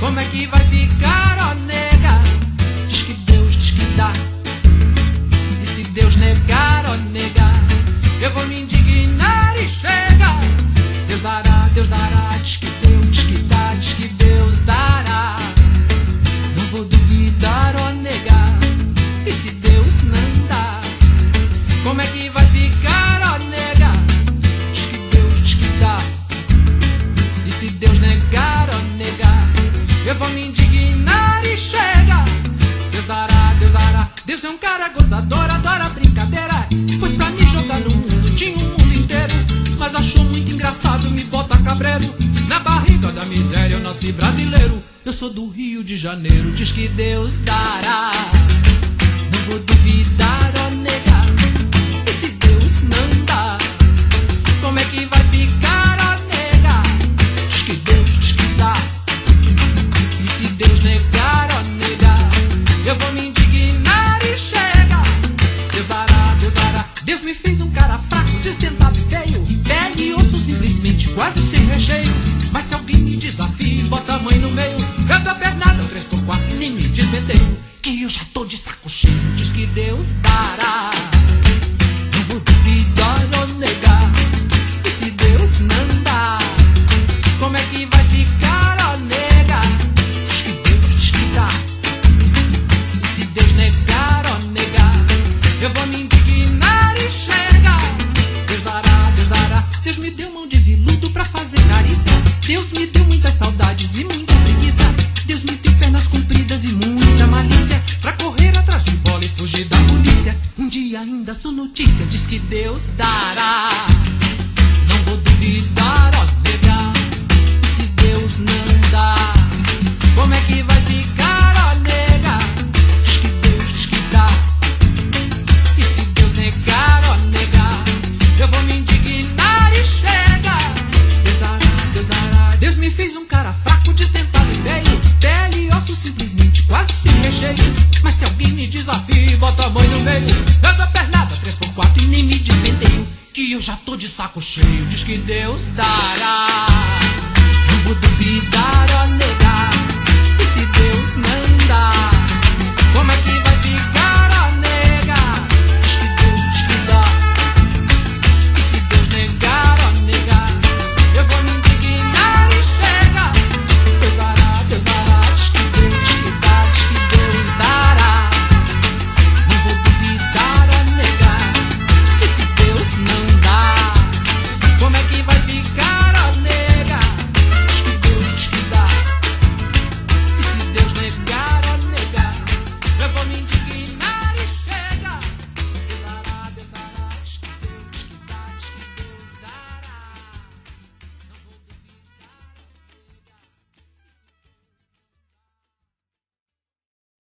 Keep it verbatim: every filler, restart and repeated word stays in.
Como é que vai ficar, ó nega? Diz que Deus, diz que dá. E se Deus negar, ó nega, eu vou me indignar e chega. Deus dará, Deus dará, diz que Deus, diz que dá, diz que Deus dará. Não vou duvidar, ó nega. E se Deus não dá, como é que vai ficar, ó nega? Diz que Deus, diz que dá. E se Deus negar, ó nega, eu vou me indignar e chega. Deus dará, Deus dará. Deus é um cara gozador, adora brincadeira. Pois pra me jogar no mundo tinha um mundo inteiro, mas achou muito engraçado, me bota cabreiro. Na barriga da miséria eu nasci brasileiro. Eu sou do Rio de Janeiro, diz que Deus dará. Não vou duvidar, ó nega. E se Deus não dá, como é que vai ficar, ó nega? Diz que Deus, diz que dá. E se Deus negar, ó nega, eu vou me indignar e chega. Deus dará, Deus dará. Deus me fez um cara fraco, destentado e feio, pele e osso simplesmente quase sem recheio. Mas se alguém me desafia e bota a mãe no meio, eu dou a pernada três por quatro e nem me despenteio, que eu já tô de saco cheio. Diz que Deus dará. Não vou duvidar ou negar. E se Deus não dá, como é que vai ficar, ó nega? Diz que Deus, diz que dá. E se Deus negar, ó nega, eu vou me indignar e chega. Deus dará, Deus dará. Deus me deu mão de viludo pra fazer carícia. Deus me deu muitas saudades e muita preguiça. Deus me deu pernas compridas e muita malícia pra correr atrás de bola e fugir da polícia. Um dia ainda sou notícia, diz que Deus dará. Não vou duvidar, ó nega. Se Deus não dá, como é que vai ficar, ó nega? Diz que Deus, diz que dá. E se Deus negar, ó nega, eu vou me indignar e chega. Deus dará, Deus dará. Deus me fez um cara fraco, destentado e feio, pele e osso simplesmente quase sem recheio. Mas se alguém me desafia e bota a mãe no meio, eu dou pernada três por quatro e nem me despenteio, que eu já tô de saco cheio. Diz que Deus dará. Não vou duvidar, ó